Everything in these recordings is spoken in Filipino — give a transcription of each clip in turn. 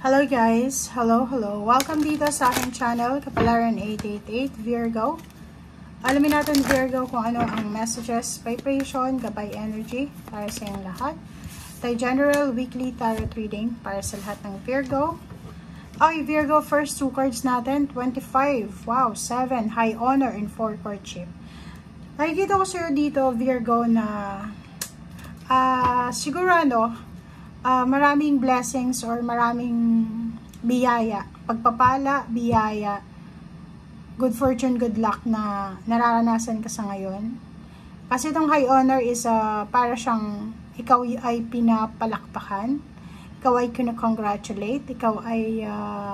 Hello guys! Hello! Welcome dito sa aking channel, Kapalaran 888 Virgo. Alamin natin Virgo kung ano ang messages, vibration, gabay energy para sa iyong lahat. Tayo general weekly tarot reading para sa lahat ng Virgo. Okay, Virgo, first two cards natin, 25. Wow, 7. High honor and 4 courtship. Nakikita ko sa'yo dito, Virgo, na siguro maraming blessings or maraming biyaya, pagpapala, biyaya, good fortune, good luck na nararanasan ka sa ngayon. Kasi itong high honor is para siyang ikaw ay pinapalakpakan, ikaw ay kinocongratulate, ikaw ay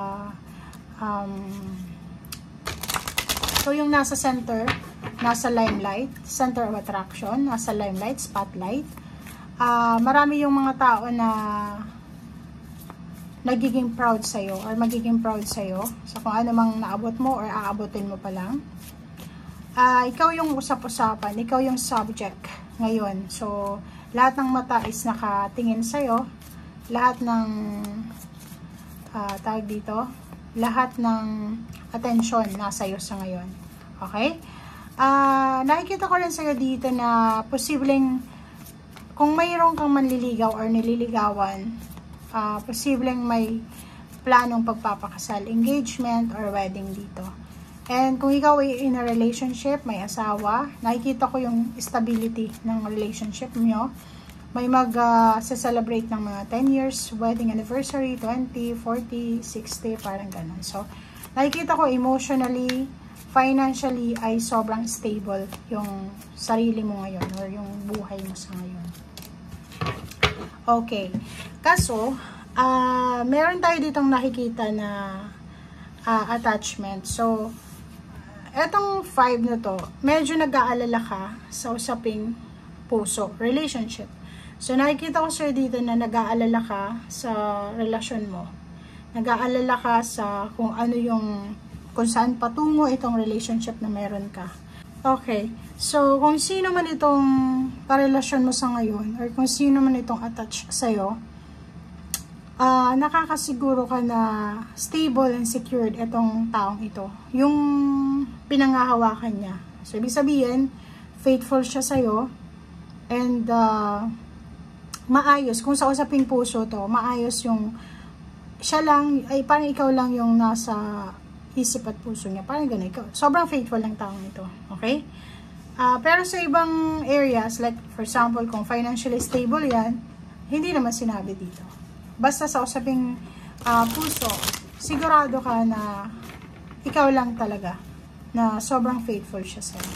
so yung nasa center, nasa limelight, center of attraction, nasa limelight, spotlight. Marami yung mga tao na nagiging proud sa'yo or magiging proud sa'yo sa kung ano mang naabot mo or aabotin mo pa lang. Ikaw yung usap-usapan, ikaw yung subject ngayon. So, lahat ng mata is nakatingin sa'yo, lahat ng tawag dito, lahat ng attention nasa iyo sa ngayon. Okay? Nakikita ko rin sa'yo dito na posibleng kung mayroon kang manliligaw or nililigawan, posibleng may planong pagpapakasal, engagement, or wedding dito. And kung ikaw ay in a relationship, may asawa, nakikita ko yung stability ng relationship nyo. May mag-celebrate ng mga 10 years, wedding anniversary, 20, 40, 60, parang ganun. So, nakikita ko emotionally, financially, ay sobrang stable yung sarili mo ngayon or yung buhay mo sa ngayon. Okay. Kaso, meron tayo ditong nakikita na attachment. So, etong 5 na to, medyo nag-aalala ka sa usaping puso, relationship. So, nakikita ko sa'yo dito na nag-aalala ka sa relasyon mo. Nag-aalala ka sa kung ano yung, kung saan patungo itong relationship na meron ka. Okay. So, kung sino man itong karelasyon mo sa ngayon, or kung sino man itong attached sa'yo, nakakasiguro ka na stable and secured itong taong ito. Yung pinangahawakan niya. So, ibig sabihin, faithful siya sa'yo, and maayos. Kung sa usaping puso to, maayos yung, siya lang, ay parang ikaw lang yung nasa isip at puso niya. Parang ganun. Sobrang faithful ng taong ito. Okay? Pero sa ibang areas, like for example, kung financially stable yan, hindi naman sinabi dito. Basta sa usaping puso, sigurado ka na ikaw lang talaga na sobrang faithful siya sa'yo.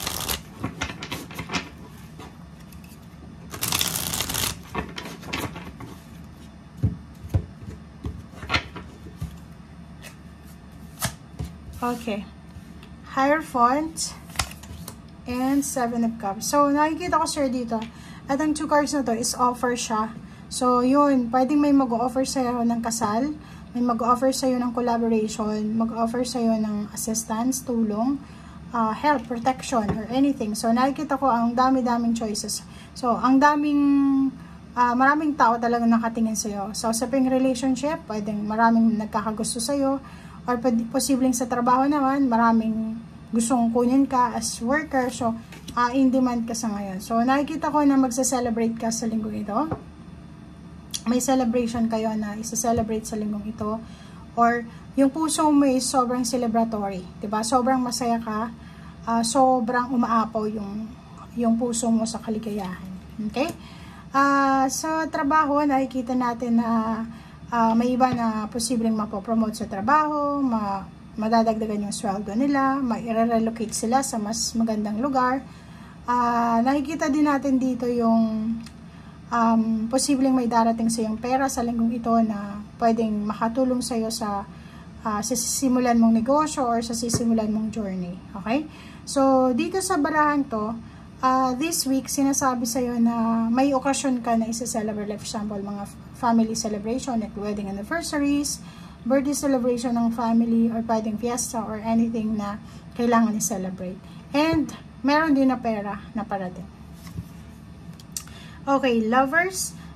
Okay. Hierophant and 7 of Cups. So, nakikita ko sir dito, at ang 2 cards na to is offer siya. So, yun, pwedeng may mag-offer sa'yo ng kasal, may mag-offer sa'yo ng collaboration, mag-offer sa'yo ng assistance, tulong, help, protection, or anything. So, nakikita ko ang dami-daming choices. So, ang maraming tao talaga nakatingin sa'yo. So, sa ping relationship, pwedeng maraming nagkakagusto sa'yo, or posibleng sa trabaho naman, maraming gustong kunin ka as worker. So, in demand ka sa ngayon. So, nakikita ko na magsa-celebrate ka sa linggong ito. May celebration kayo na isa-celebrate sa linggong ito. Or, yung puso mo is sobrang celebratory. Diba? Sobrang masaya ka. Sobrang umaapaw yung puso mo sa kaligayahan. Okay? Sa trabaho, nakikita natin na may iba na posibleng mapopromote sa trabaho, madadagdagan yung sweldo nila, ma-relocate sila sa mas magandang lugar. Nakikita din natin dito yung posibleng may darating sa yung pera sa linggong ito na pwedeng makatulong sa iyo sa sisimulan mong negosyo or sa sisimulan mong journey. Okay? So, dito sa barahan to, this week, sinasabi sa'yo na may okasyon ka na isa-celebrate, like for example, mga family celebration, like wedding anniversaries, birthday celebration ng family, or pwedeng fiesta, or anything na kailangan i-celebrate. And, meron din na pera na parating. Okay, lovers,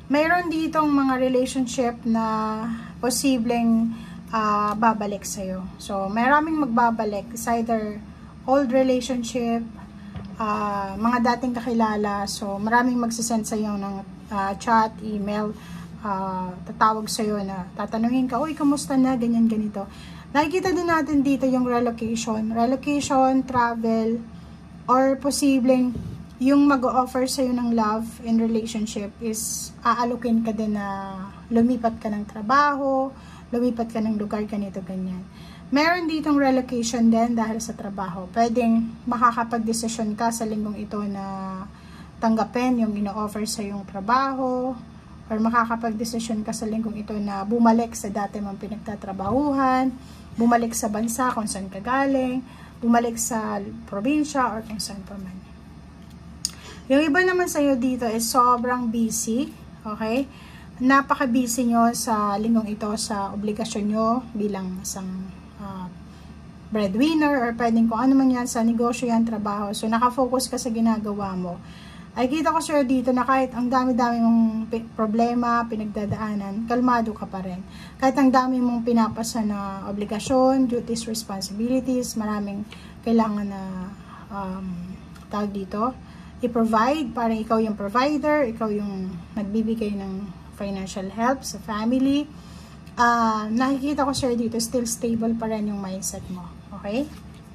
mayroon ditong mga relationship na posibleng babalik sa'yo. So, maraming magbabalik. It's either old relationship, mga dating kakilala. So, maraming magsisend sa'yo ng chat, email, tatawag sa'yo na tatanungin ka, uy, kamusta na, ganyan, ganito. Nakikita din natin dito yung relocation, travel, or posibleng yung mag-offer sa'yo ng love in relationship is aalukin ka din na lumipat ka ng trabaho, lumipat ka ng lugar, ganito, ganyan. Meron ditong relocation din dahil sa trabaho. Pwedeng makakapag-desisyon ka sa linggong ito na tanggapin yung ino-offer sa yung trabaho, or makakapag-desisyon ka sa linggong ito na bumalik sa dati mong pinagtatrabahuhan, bumalik sa bansa kung saan ka galing, bumalik sa probinsya, or kung saan pa man. Yung iba naman sa'yo dito is sobrang busy, okay? Napaka-busy nyo sa linggong ito sa obligasyon nyo bilang isang breadwinner, or pwedeng kung ano man yan, sa negosyo yan, trabaho. So, nakafocus ka sa ginagawa mo. Ay, kita ko sa'yo dito na kahit ang dami-dami mong problema, pinagdadaanan, kalmado ka pa rin. Kahit ang dami mong pinapasa na obligasyon, duties, responsibilities, maraming kailangan na tawag dito, i-provide, parang ikaw yung provider, ikaw yung nagbibigay ng financial help sa family. Nakikita ko sir dito, still stable pa rin yung mindset mo. Okay?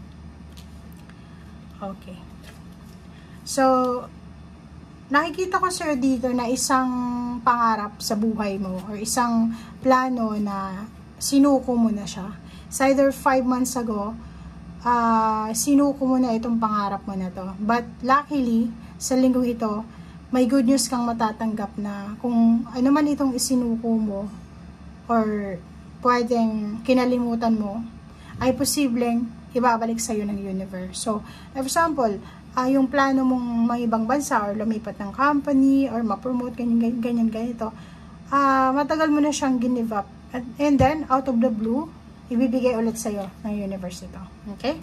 Okay. So, nakikita ko sir dito na isang pangarap sa buhay mo or isang plano na sinuko mo na siya. It's either 5 months ago, sinuko mo na itong pangarap mo na to. But luckily, sa linggong ito, may good news kang matatanggap na kung ano man itong isinuko mo or pwedeng kinalimutan mo, ay posibleng ibabalik sa'yo ng universe. So, for example, yung plano mong mga ibang bansa or lumipat ng company or ma-promote, ganyan, ganito, matagal mo na siyang give up. And then, out of the blue, ibibigay ulit sa'yo ng universe ito. Okay?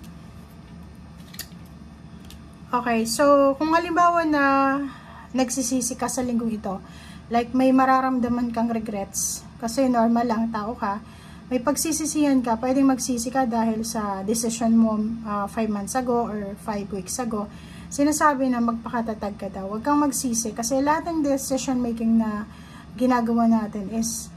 Okay, so, kung halimbawa na nagsisisi ka sa linggong ito, like may mararamdaman kang regrets, kasi normal lang, tao ka, may pagsisisihan ka, pwedeng magsisi ka dahil sa decision mo 5 months ago or 5 weeks ago, sinasabi na magpakatatag ka daw. Huwag kang magsisi, kasi lahat ng decision making na ginagawa natin is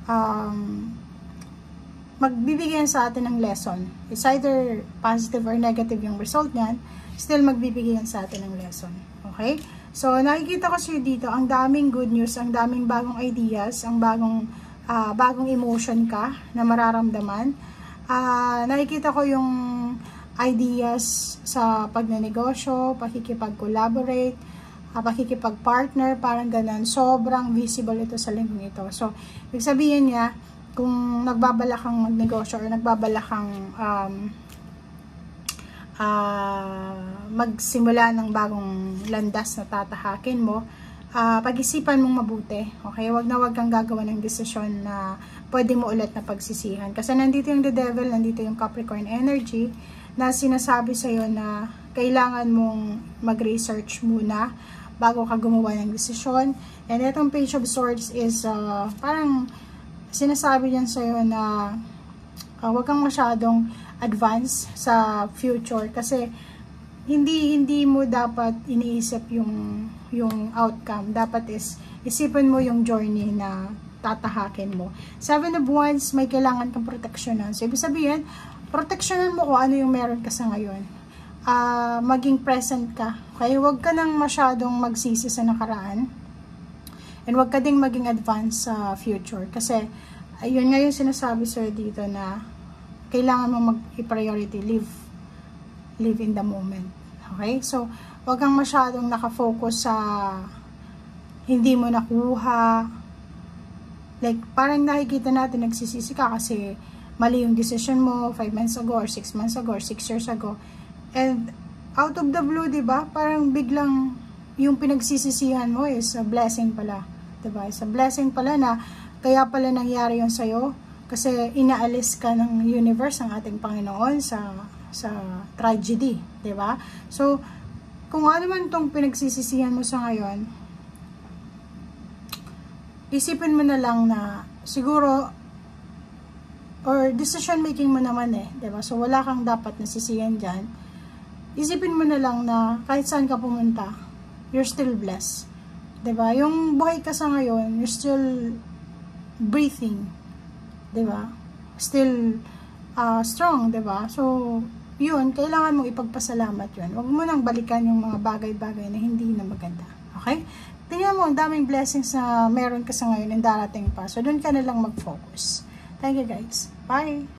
magbibigyan sa atin ng lesson. It's either positive or negative yung result niyan, still magbibigyan sa atin ng lesson. Okay? So, nakikita ko sa'yo dito, ang daming good news, ang daming bagong ideas, ang bagong emotion ka na mararamdaman. Nakikita ko yung ideas sa pagnenegosyo, pakikipag-collaborate, pakikipag-partner, parang ganun. Sobrang visible ito sa linggong ito. So, ibig sabihin niya, kung nagbabala kang magnegosyo or nagbabala kang magsimula ng bagong landas na tatahakin mo, pag-isipan mong mabuti. Okay? Wag kang gagawa ng desisyon na pwede mo ulit na pagsisihan. Kasi nandito yung the devil, nandito yung Capricorn energy na sinasabi sa'yo na kailangan mong mag-research muna bago ka gumawa ng desisyon. And itong Page of Swords is parang sinasabi yan sa'yo na wag kang masyadong advance sa future kasi hindi mo dapat iniisip yung outcome. Dapat is isipin mo yung journey na tatahakin mo. 7 of Wands, may kailangan kang proteksyonan. So, ibig sabihin, proteksyonan mo kung ano yung meron ka sa ngayon. Maging present ka. Okay? Huwag ka nang masyadong magsisi sa nakaraan. And huwag ka ding maging advance sa future. Kasi, ayun nga yung sinasabi sir dito na kailangan mo mag-priority, live in the moment. Okay? So, huwag kang masyadong nakafocus sa hindi mo nakuha. Like, parang nakikita natin, nagsisisi ka kasi mali yung decision mo 5 months ago or 6 months ago or 6 years ago. And, out of the blue, diba? Parang biglang yung pinagsisisihan mo is a blessing pala. Diba? It's a blessing pala na kaya pala nangyari yun sa'yo kasi inaalis ka ng universe ang ating Panginoon sa tragedy. Diba? So, kung ano man itong pinagsisisihan mo sa ngayon, isipin mo na lang na siguro, or decision making mo naman diba? So, wala kang dapat nasisiyan dyan. Isipin mo na lang na kahit saan ka pumunta, you're still blessed. Diba? Yung buhay ka sa ngayon, you're still breathing. Diba? Still strong, diba? So, yun, kailangan mong ipagpasalamat yun. Huwag mo nang balikan yung mga bagay-bagay na hindi na maganda. Okay? Tingnan mo, ang daming blessings na meron ka sa ngayon and darating pa. So, doon ka na lang mag-focus. Thank you guys. Bye!